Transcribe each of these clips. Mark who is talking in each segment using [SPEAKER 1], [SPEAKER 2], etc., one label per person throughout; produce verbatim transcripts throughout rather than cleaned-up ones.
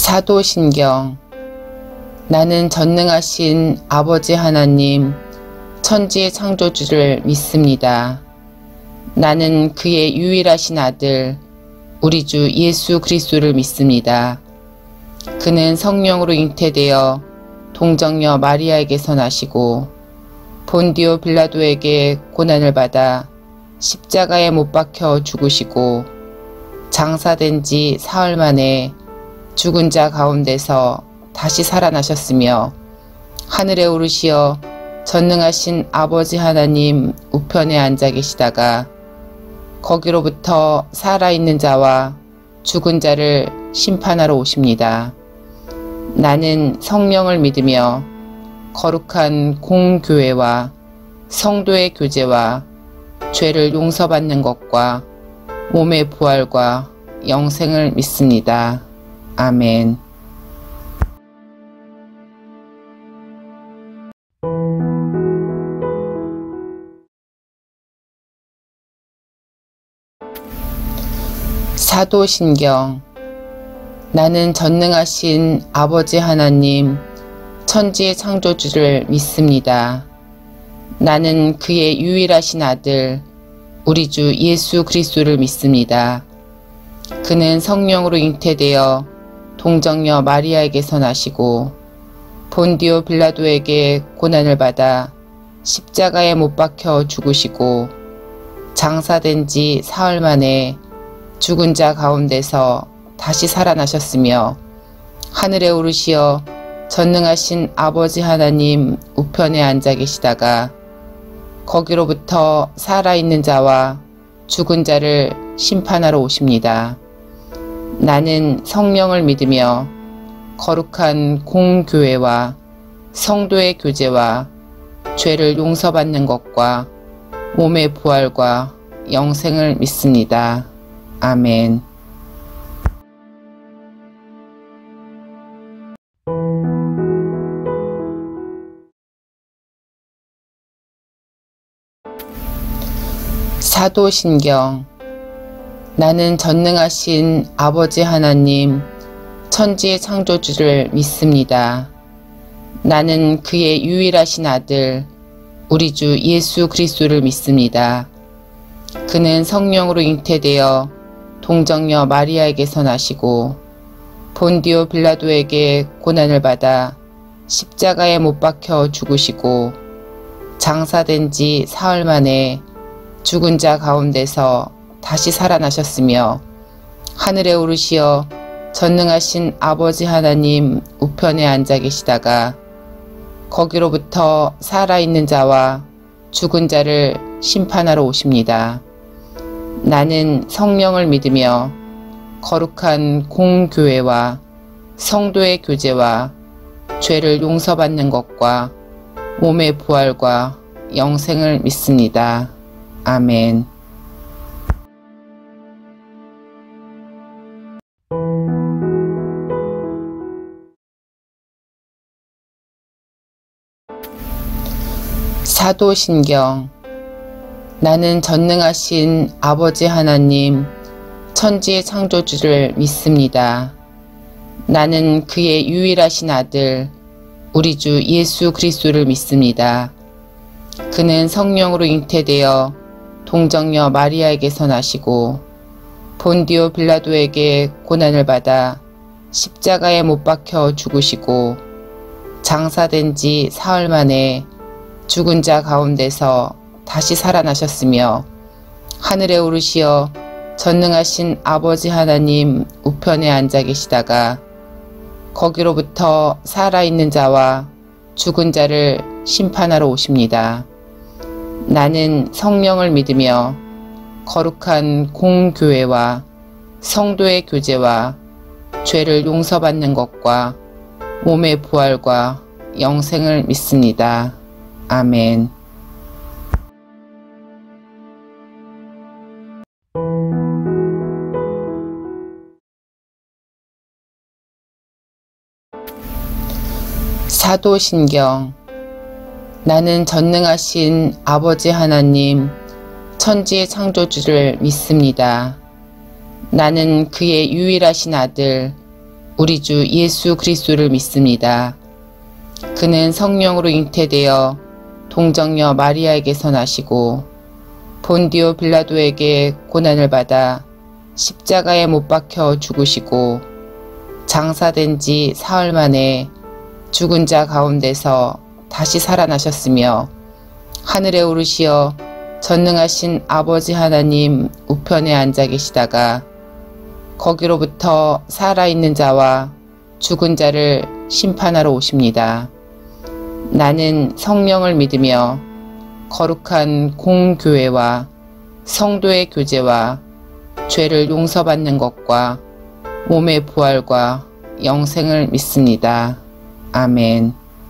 [SPEAKER 1] 사도신경. 나는 전능하신 아버지 하나님, 천지의 창조주를 믿습니다. 나는 그의 유일하신 아들, 우리 주 예수 그리스도를 믿습니다. 그는 성령으로 잉태되어 동정녀 마리아에게서 나시고 본디오 빌라도에게 고난을 받아 십자가에 못 박혀 죽으시고 장사된 지 사흘 만에 죽은 자 가운데서 다시 살아나셨으며 하늘에 오르시어 전능하신 아버지 하나님 우편에 앉아 계시다가 거기로부터 살아있는 자와 죽은 자를 심판하러 오십니다. 나는 성령을 믿으며 거룩한 공교회와 성도의 교제와 죄를 용서받는 것과 몸의 부활과 영생을 믿습니다. 아멘. 사도신경. 나는 전능하신 아버지 하나님, 천지의 창조주를 믿습니다. 나는 그의 유일하신 아들, 우리 주 예수 그리스도를 믿습니다. 그는 성령으로 잉태되어 동정녀 마리아에게서 나시고 본디오 빌라도에게 고난을 받아 십자가에 못 박혀 죽으시고 장사된 지 사흘 만에 죽은 자 가운데서 다시 살아나셨으며 하늘에 오르시어 전능하신 아버지 하나님 우편에 앉아 계시다가 거기로부터 살아있는 자와 죽은 자를 심판하러 오십니다. 나는 성령을 믿으며 거룩한 공교회와 성도의 교제와 죄를 용서받는 것과 몸의 부활과 영생을 믿습니다. 아멘. 사도신경. 나는 전능하신 아버지 하나님, 천지의 창조주를 믿습니다. 나는 그의 유일하신 아들, 우리 주 예수 그리스도를 믿습니다. 그는 성령으로 잉태되어 동정녀 마리아에게서 나시고 본디오 빌라도에게 고난을 받아 십자가에 못 박혀 죽으시고 장사된 지 사흘 만에 죽은 자 가운데서 다시 살아나셨으며 하늘에 오르시어 전능하신 아버지 하나님 우편에 앉아 계시다가 거기로부터 살아있는 자와 죽은 자를 심판하러 오십니다. 나는 성령을 믿으며 거룩한 공교회와 성도의 교제와 죄를 용서받는 것과 몸의 부활과 영생을 믿습니다. 아멘. 사도신경. 나는 전능하신 아버지 하나님, 천지의 창조주를 믿습니다. 나는 그의 유일하신 아들, 우리 주 예수 그리스도를 믿습니다. 그는 성령으로 잉태되어 동정녀 마리아에게서 나시고 본디오 빌라도에게 고난을 받아 십자가에 못 박혀 죽으시고 장사된 지 사흘 만에 죽은 자 가운데서 다시 살아나셨으며 하늘에 오르시어 전능하신 아버지 하나님 우편에 앉아 계시다가 거기로부터 살아있는 자와 죽은 자를 심판하러 오십니다. 나는 성령을 믿으며 거룩한 공교회와 성도의 교제와 죄를 용서받는 것과 몸의 부활과 영생을 믿습니다. 아멘. 사도신경. 나는 전능하신 아버지 하나님, 천지의 창조주를 믿습니다. 나는 그의 유일하신 아들, 우리 주 예수 그리스도를 믿습니다. 그는 성령으로 잉태되어 동정녀 마리아에게서 나시고 본디오 빌라도에게 고난을 받아 십자가에 못 박혀 죽으시고 장사된 지 사흘 만에 죽은 자 가운데서 다시 살아나셨으며 하늘에 오르시어 전능하신 아버지 하나님 우편에 앉아 계시다가 거기로부터 살아있는 자와 죽은 자를 심판하러 오십니다. 나는 성령을 믿으며 거룩한 공교회와 성도의 교제와 죄를 용서받는 것과 몸의 부활과 영생을 믿습니다. 아멘.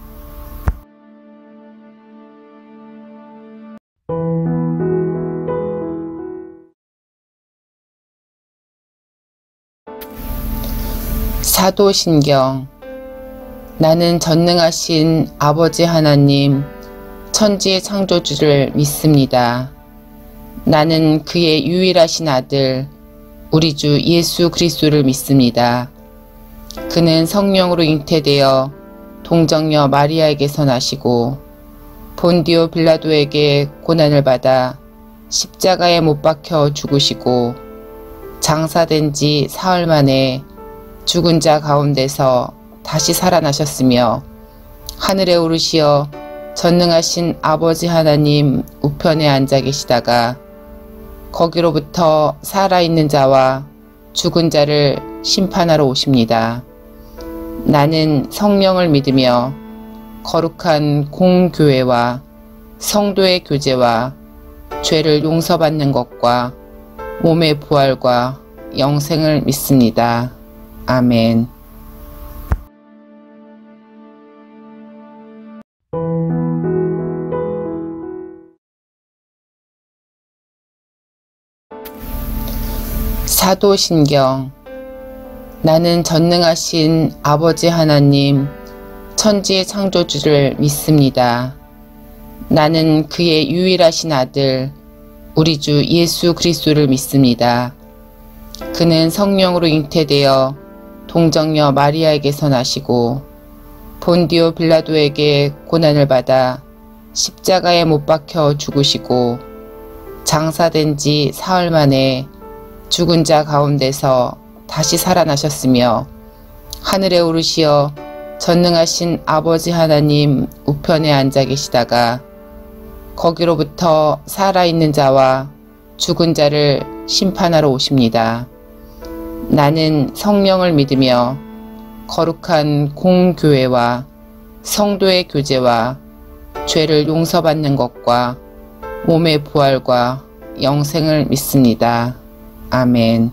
[SPEAKER 1] 사도신경. 나는 전능하신 아버지 하나님 천지의 창조주를 믿습니다. 나는 그의 유일하신 아들 우리 주 예수 그리스도를 믿습니다. 그는 성령으로 잉태되어 동정녀 마리아에게서 나시고 본디오 빌라도에게 고난을 받아 십자가에 못 박혀 죽으시고 장사된 지 사흘 만에 죽은 자 가운데서 다시 살아나셨으며 하늘에 오르시어 전능하신 아버지 하나님 우편에 앉아 계시다가 거기로부터 살아있는 자와 죽은 자를 심판하러 오십니다. 나는 성령을 믿으며 거룩한 공교회와 성도의 교제와 죄를 용서받는 것과 몸의 부활과 영생을 믿습니다. 아멘. 사도신경. 나는 전능하신 아버지 하나님 천지의 창조주를 믿습니다. 나는 그의 유일하신 아들 우리 주 예수 그리스도를 믿습니다. 그는 성령으로 잉태되어 동정녀 마리아에게서 나시고 본디오 빌라도에게 고난을 받아 십자가에 못 박혀 죽으시고 장사된 지 사흘 만에 죽은 자 가운데서 다시 살아나셨으며 하늘에 오르시어 전능하신 아버지 하나님 우편에 앉아 계시다가 거기로부터 살아있는 자와 죽은 자를 심판하러 오십니다. 나는 성령을 믿으며 거룩한 공교회와 성도의 교제와 죄를 용서받는 것과 몸의 부활과 영생을 믿습니다. 아멘.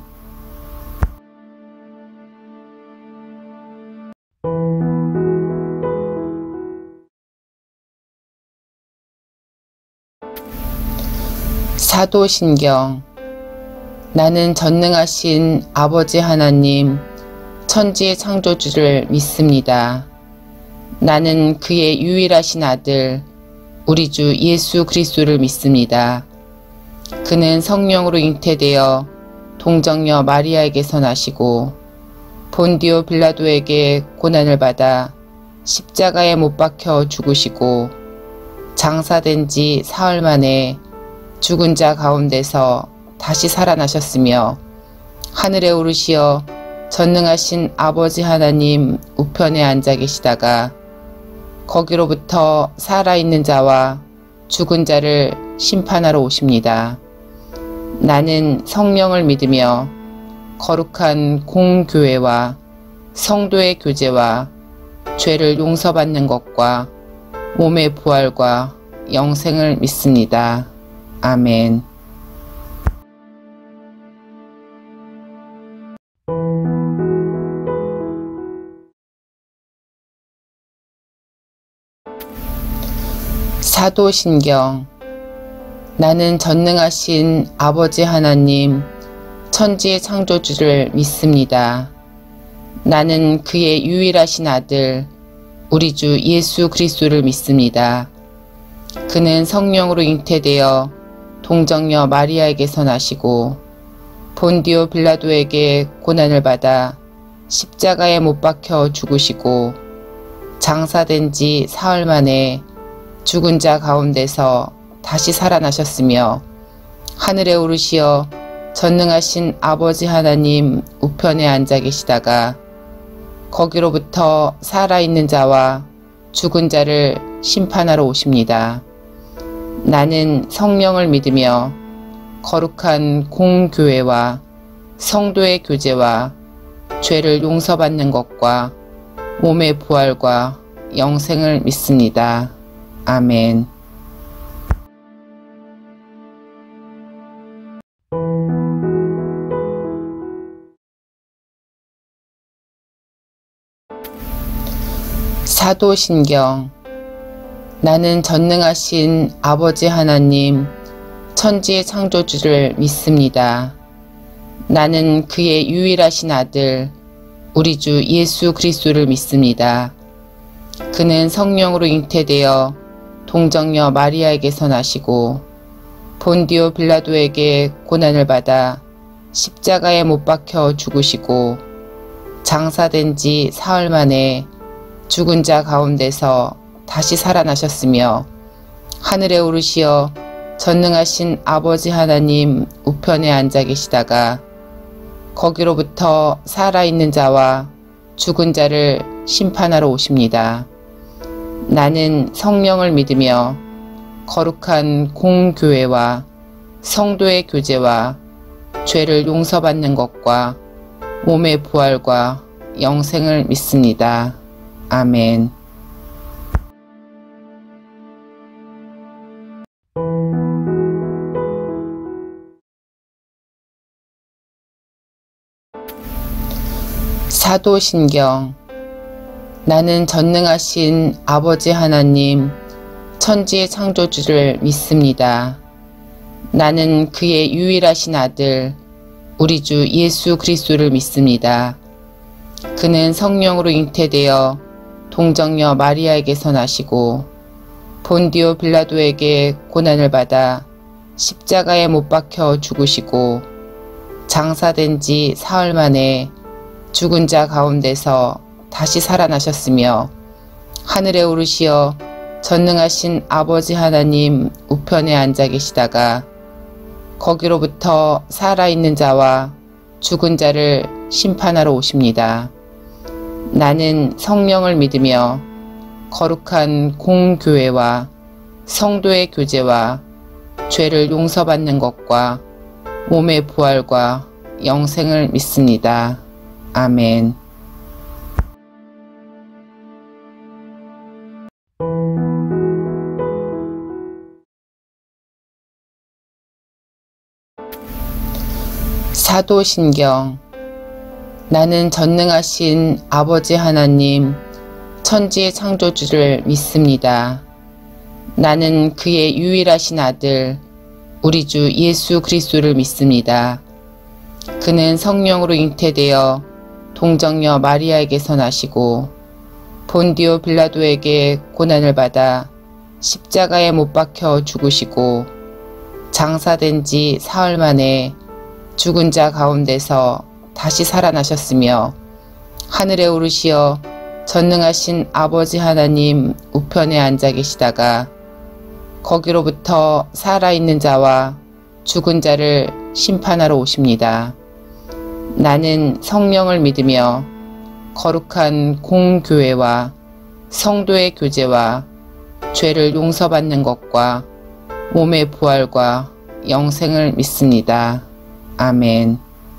[SPEAKER 1] 사도신경. 나는 전능하신 아버지 하나님 천지의 창조주를 믿습니다. 나는 그의 유일하신 아들 우리 주 예수 그리스도를 믿습니다. 그는 성령으로 잉태되어 동정녀 마리아에게서 나시고 본디오 빌라도에게 고난을 받아 십자가에 못 박혀 죽으시고 장사된 지 사흘 만에 죽은 자 가운데서 다시 살아나셨으며 하늘에 오르시어 전능하신 아버지 하나님 우편에 앉아 계시다가 거기로부터 살아있는 자와 죽은 자를 심판하러 오십니다. 나는 성령을 믿으며 거룩한 공교회와 성도의 교제와 죄를 용서받는 것과 몸의 부활과 영생을 믿습니다. 아멘. 사도신경. 나는 전능하신 아버지 하나님 천지의 창조주를 믿습니다. 나는 그의 유일하신 아들 우리 주 예수 그리스도를 믿습니다. 그는 성령으로 잉태되어 동정녀 마리아에게서 나시고 본디오 빌라도에게 고난을 받아 십자가에 못 박혀 죽으시고 장사된 지 사흘 만에 죽은 자 가운데서 다시 살아나셨으며 하늘에 오르시어 전능하신 아버지 하나님 우편에 앉아 계시다가 거기로부터 살아있는 자와 죽은 자를 심판하러 오십니다. 나는 성령을 믿으며 거룩한 공교회와 성도의 교제와 죄를 용서받는 것과 몸의 부활과 영생을 믿습니다. 아멘. 사도신경. 나는 전능하신 아버지 하나님 천지의 창조주를 믿습니다. 나는 그의 유일하신 아들 우리 주 예수 그리스도를 믿습니다. 그는 성령으로 잉태되어 동정녀 마리아에게서 나시고 본디오 빌라도에게 고난을 받아 십자가에 못 박혀 죽으시고 장사된 지 사흘 만에 죽은 자 가운데서 다시 살아나셨으며 하늘에 오르시어 전능하신 아버지 하나님 우편에 앉아 계시다가 거기로부터 살아있는 자와 죽은 자를 심판하러 오십니다. 나는 성령을 믿으며 거룩한 공교회와 성도의 교제와 죄를 용서받는 것과 몸의 부활과 영생을 믿습니다. 아멘. 사도신경. 나는 전능하신 아버지 하나님 천지의 창조주를 믿습니다. 나는 그의 유일하신 아들 우리 주 예수 그리스도를 믿습니다. 그는 성령으로 잉태되어 동정녀 마리아에게서 나시고 본디오 빌라도에게 고난을 받아 십자가에 못 박혀 죽으시고 장사된 지 사흘 만에 죽은 자 가운데서 다시 살아나셨으며 하늘에 오르시어 전능하신 아버지 하나님 우편에 앉아 계시다가 거기로부터 살아있는 자와 죽은 자를 심판하러 오십니다. 나는 성령을 믿으며 거룩한 공교회와 성도의 교제와 죄를 용서받는 것과 몸의 부활과 영생을 믿습니다. 아멘. 사도신경. 나는 전능하신 아버지 하나님 천지의 창조주를 믿습니다. 나는 그의 유일하신 아들 우리 주 예수 그리스도를 믿습니다. 그는 성령으로 잉태되어 동정녀 마리아에게서 나시고 본디오 빌라도에게 고난을 받아 십자가에 못 박혀 죽으시고 장사된 지 사흘 만에 죽은 자 가운데서 다시 살아나셨으며 하늘에 오르시어 전능하신 아버지 하나님 우편에 앉아 계시다가 거기로부터 살아있는 자와 죽은 자를 심판하러 오십니다. 나는 성령을 믿으며 거룩한 공교회와 성도의 교제와 죄를 용서받는 것과 몸의 부활과 영생을 믿습니다. 아멘.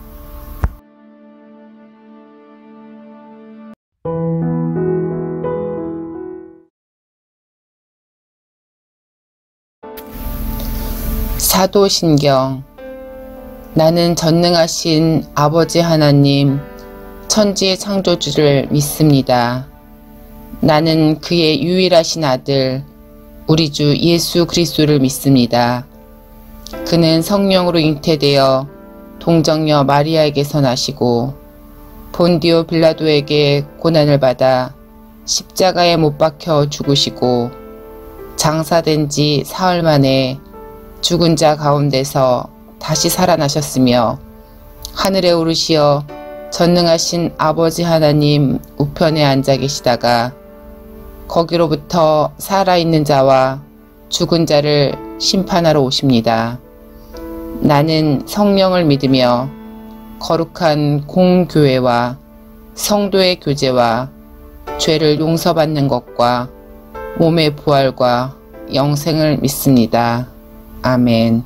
[SPEAKER 1] 사도신경. 나는 전능하신 아버지 하나님 천지의 창조주를 믿습니다. 나는 그의 유일하신 아들 우리 주 예수 그리스도를 믿습니다. 그는 성령으로 잉태되어 동정녀 마리아에게서 나시고 본디오 빌라도에게 고난을 받아 십자가에 못 박혀 죽으시고 장사된 지 사흘 만에 죽은 자 가운데서 다시 살아나셨으며 하늘에 오르시어 전능하신 아버지 하나님 우편에 앉아 계시다가 거기로부터 살아있는 자와 죽은 자를 심판하러 오십니다. 나는 성령을 믿으며 거룩한 공교회와 성도의 교제와 죄를 용서받는 것과 몸의 부활과 영생을 믿습니다. 아멘.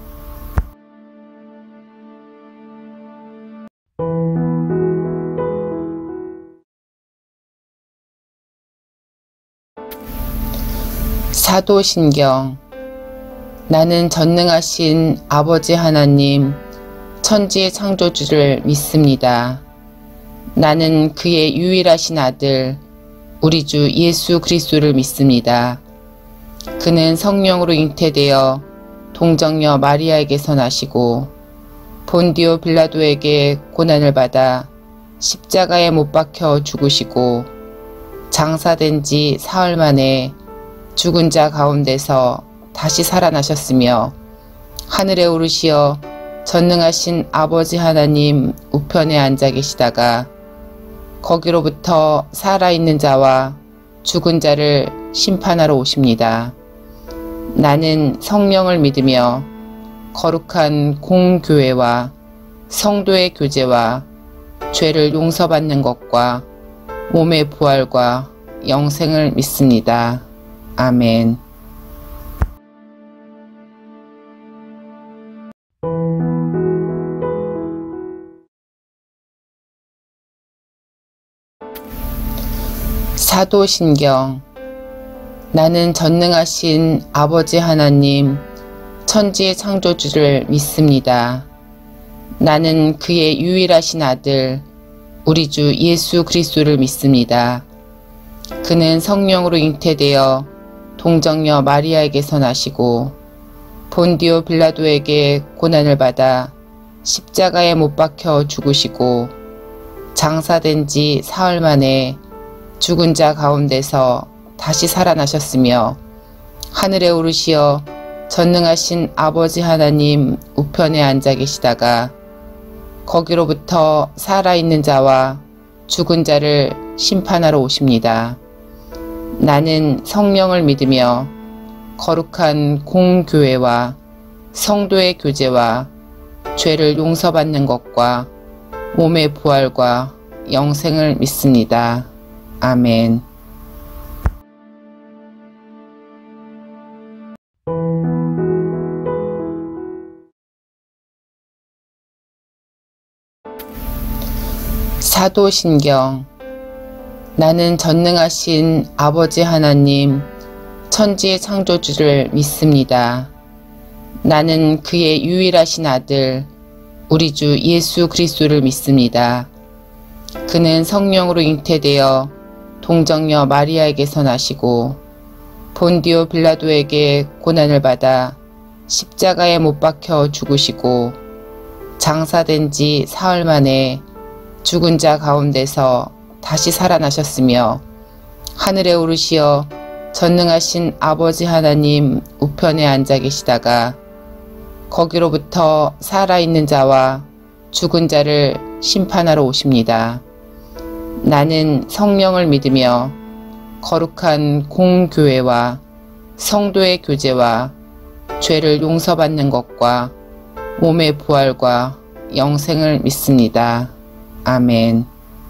[SPEAKER 1] 사도신경. 나는 전능하신 아버지 하나님, 천지의 창조주를 믿습니다. 나는 그의 유일하신 아들, 우리 주 예수 그리스도를 믿습니다. 그는 성령으로 잉태되어 동정녀 마리아에게서 나시고 본디오 빌라도에게 고난을 받아 십자가에 못 박혀 죽으시고 장사된 지 사흘 만에 죽은 자 가운데서 다시 살아나셨으며 하늘에 오르시어 전능하신 아버지 하나님 우편에 앉아 계시다가 거기로부터 살아있는 자와 죽은 자를 심판하러 오십니다. 나는 성령을 믿으며 거룩한 공교회와 성도의 교제와 죄를 용서받는 것과 몸의 부활과 영생을 믿습니다. 아멘. 사도신경. 나는 전능하신 아버지 하나님, 천지의 창조주를 믿습니다. 나는 그의 유일하신 아들, 우리 주 예수 그리스도를 믿습니다. 그는 성령으로 잉태되어 동정녀 마리아에게서 나시고 본디오 빌라도에게 고난을 받아 십자가에 못 박혀 죽으시고 장사된 지 사흘 만에 죽은 자 가운데서 다시 살아나셨으며 하늘에 오르시어 전능하신 아버지 하나님 우편에 앉아 계시다가 거기로부터 살아있는 자와 죽은 자를 심판하러 오십니다. 나는 성령을 믿으며 거룩한 공교회와 성도의 교제와 죄를 용서받는 것과 몸의 부활과 영생을 믿습니다. 아멘. 사도신경. 나는 전능하신 아버지 하나님, 천지의 창조주를 믿습니다. 나는 그의 유일하신 아들, 우리 주 예수 그리스도를 믿습니다. 그는 성령으로 잉태되어 동정녀 마리아에게서 나시고 본디오 빌라도에게 고난을 받아 십자가에 못 박혀 죽으시고 장사된 지 사흘 만에 죽은 자 가운데서 다시 살아나셨으며 하늘에 오르시어 전능하신 아버지 하나님 우편에 앉아 계시다가 거기로부터 살아있는 자와 죽은 자를 심판하러 오십니다. 나는 성령을 믿으며 거룩한 공교회와 성도의 교제와 죄를 용서받는 것과 몸의 부활과 영생을 믿습니다. 아멘.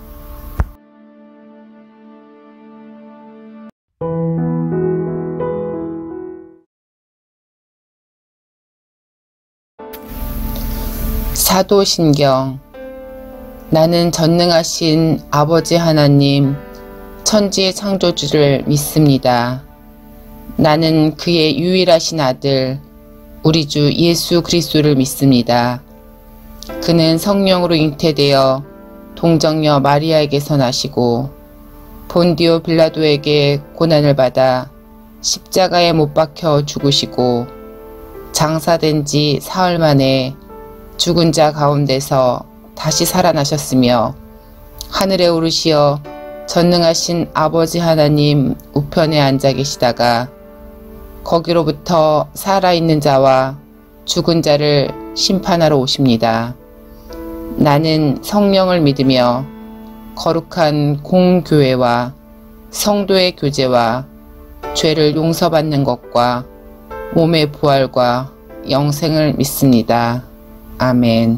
[SPEAKER 1] 사도신경. 나는 전능하신 아버지 하나님, 천지의 창조주를 믿습니다. 나는 그의 유일하신 아들, 우리 주 예수 그리스도를 믿습니다. 그는 성령으로 잉태되어 동정녀 마리아에게서 나시고 본디오 빌라도에게 고난을 받아 십자가에 못 박혀 죽으시고 장사된 지 사흘 만에 죽은 자 가운데서 다시 살아나셨으며 하늘에 오르시어 전능하신 아버지 하나님 우편에 앉아 계시다가 거기로부터 살아있는 자와 죽은 자를 심판하러 오십니다. 나는 성령을 믿으며 거룩한 공교회와 성도의 교제와 죄를 용서받는 것과 몸의 부활과 영생을 믿습니다. 아멘.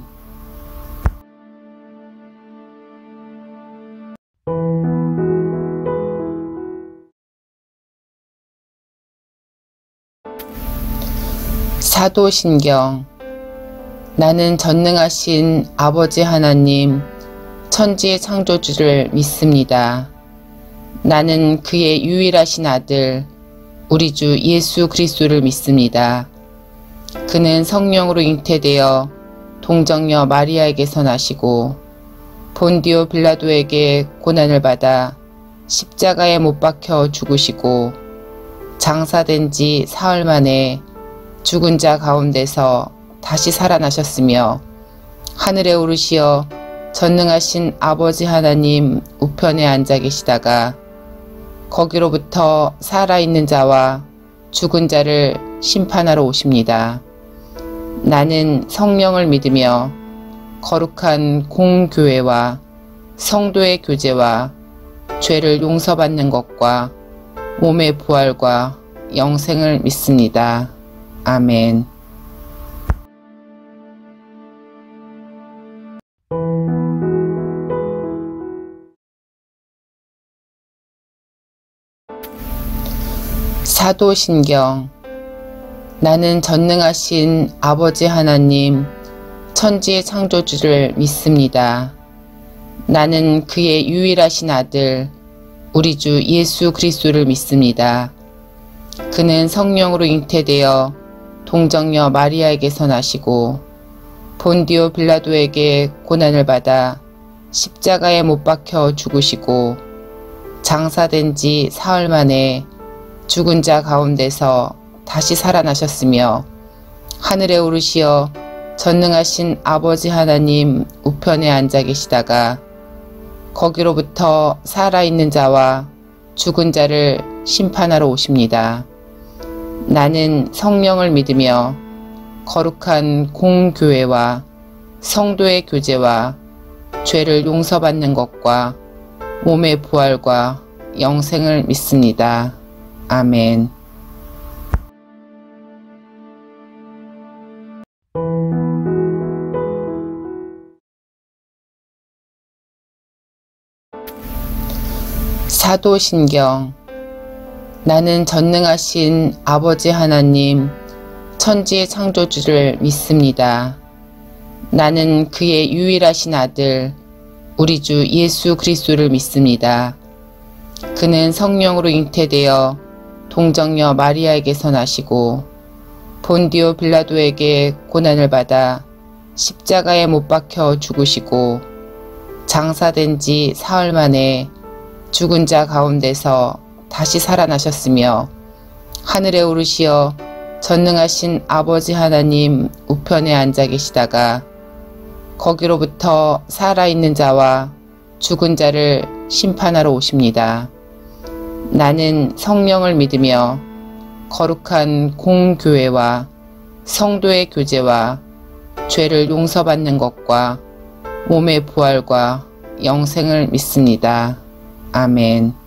[SPEAKER 1] 사도신경. 나는 전능하신 아버지 하나님, 천지의 창조주를 믿습니다. 나는 그의 유일하신 아들, 우리 주 예수 그리스도를 믿습니다. 그는 성령으로 잉태되어 동정녀 마리아에게서 나시고 본디오 빌라도에게 고난을 받아 십자가에 못 박혀 죽으시고 장사된 지 사흘 만에 죽은 자 가운데서 다시 살아나셨으며 하늘에 오르시어 전능하신 아버지 하나님 우편에 앉아 계시다가 거기로부터 살아있는 자와 죽은 자를 심판하러 오십니다. 나는 성령을 믿으며 거룩한 공교회와 성도의 교제와 죄를 용서받는 것과 몸의 부활과 영생을 믿습니다. 아멘. 사도신경. 나는 전능하신 아버지 하나님, 천지의 창조주를 믿습니다. 나는 그의 유일하신 아들, 우리 주 예수 그리스도를 믿습니다. 그는 성령으로 잉태되어 동정녀 마리아에게서 나시고 본디오 빌라도에게 고난을 받아 십자가에 못 박혀 죽으시고 장사된 지 사흘 만에 죽은 자 가운데서 다시 살아나셨으며 하늘에 오르시어 전능하신 아버지 하나님 우편에 앉아 계시다가 거기로부터 살아있는 자와 죽은 자를 심판하러 오십니다. 나는 성령을 믿으며 거룩한 공교회와 성도의 교제와 죄를 용서받는 것과 몸의 부활과 영생을 믿습니다. 아멘. 사도신경. 나는 전능하신 아버지 하나님, 천지의 창조주를 믿습니다. 나는 그의 유일하신 아들, 우리 주 예수 그리스도를 믿습니다. 그는 성령으로 잉태되어 동정녀 마리아에게서 나시고 본디오 빌라도에게 고난을 받아 십자가에 못 박혀 죽으시고 장사된 지 사흘 만에 죽은 자 가운데서 다시 살아나셨으며 하늘에 오르시어 전능하신 아버지 하나님 우편에 앉아 계시다가 거기로부터 살아있는 자와 죽은 자를 심판하러 오십니다. 나는 성령을 믿으며 거룩한 공교회와 성도의 교제와 죄를 용서받는 것과 몸의 부활과 영생을 믿습니다. 아멘.